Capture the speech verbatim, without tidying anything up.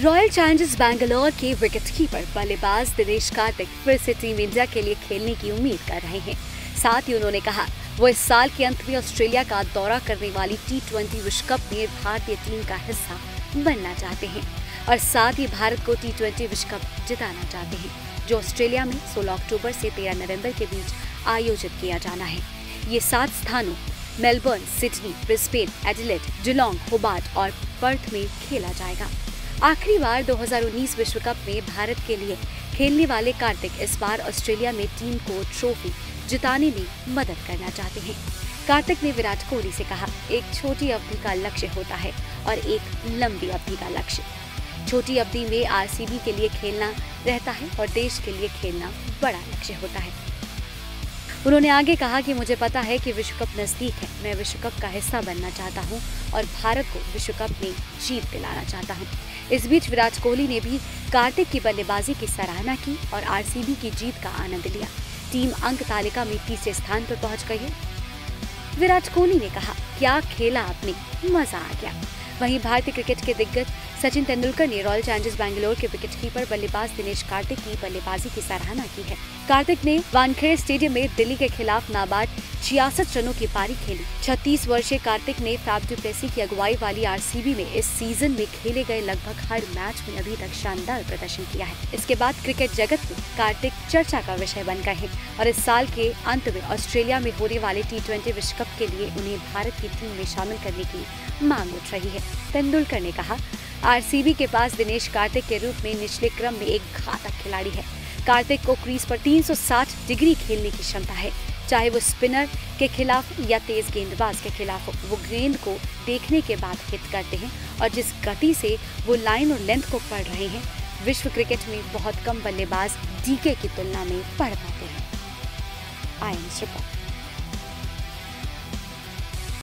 Royal Challengers Bangalore के wicketkeeper बल्लेबाज दिनेश कार्तिक फिर से टीम इंडिया के लिए खेलने की उम्मीद कर रहे हैं। साथ ही उन्होंने कहा वो इस साल के अंत में ऑस्ट्रेलिया का दौरा करने वाली टी ट्वेंटी विश्व कप में भारतीय टीम का हिस्सा बनना चाहते हैं और साथ ही भारत को टी ट्वेंटी विश्व कप जिताना चाहते हैं, जो ऑस्ट्रेलिया में सोलह अक्टूबर से तेरह नवंबर के बीच आयोजित किया जाना है। ये सात स्थानों Melbourne, Sydney, Brisbane, Adelaide, Geelong, Hobart और पर्थ में खेला जाएगा। आखिरी बार दो हज़ार उन्नीस विश्व कप में भारत के लिए खेलने वाले कार्तिक इस बार ऑस्ट्रेलिया में टीम को ट्रॉफी जिताने में मदद करना चाहते हैं। कार्तिक ने विराट कोहली से कहा, एक छोटी अवधि का लक्ष्य होता है और एक लंबी अवधि का लक्ष्य। छोटी अवधि में आरसीबी के लिए खेलना रहता है और देश के लिए खेलना बड़ा लक्ष्य होता है। उन्होंने आगे कहा कि मुझे पता है कि विश्व कप नजदीक है, मैं विश्व कप का हिस्सा बनना चाहता हूं और भारत को विश्व कप में जीत दिलाना चाहता हूं। इस बीच विराट कोहली ने भी कार्तिक की बल्लेबाजी की सराहना की और आरसीबी की जीत का आनंद लिया। टीम अंक तालिका में तीसरे स्थान पर पहुंच गई है। विराट कोहली ने कहा, क्या खेला आपने, मजा आ गया। वहीं भारतीय क्रिकेट के दिग्गज सचिन तेंदुलकर ने रॉयल चैलेंजर्स बैंगलोर के विकेटकीपर बल्लेबाज दिनेश कार्तिक की बल्लेबाजी की सराहना की है। कार्तिक ने वानखेड़े स्टेडियम में दिल्ली के खिलाफ नाबाद छियासठ रनों की पारी खेली। छत्तीस वर्षीय कार्तिक ने फैफ डु प्लेसी की अगुवाई वाली आरसीबी में इस सीजन में खेले गए लगभग हर मैच में अभी तक शानदार प्रदर्शन किया है। इसके बाद क्रिकेट जगत में कार्तिक चर्चा का विषय बन गए हैं और इस साल के अंत में ऑस्ट्रेलिया में होने वाले टी ट्वेंटी विश्व कप के लिए उन्हें भारत की टीम में शामिल करने की मांग उठ रही है। तेंदुलकर ने कहा, आरसीबी के पास दिनेश कार्तिक के रूप में निचले क्रम में एक घातक खिलाड़ी है। कार्तिक को क्रीज पर तीन सौ साठ डिग्री खेलने की क्षमता है, चाहे वो स्पिनर के खिलाफ या तेज गेंदबाज के खिलाफ हो। वो गेंद को देखने के बाद हिट करते हैं और जिस गति से वो लाइन और लेंथ को पढ़ रहे हैं, विश्व क्रिकेट में बहुत कम बल्लेबाज डीके की तुलना में पढ़ पाते हैं। I am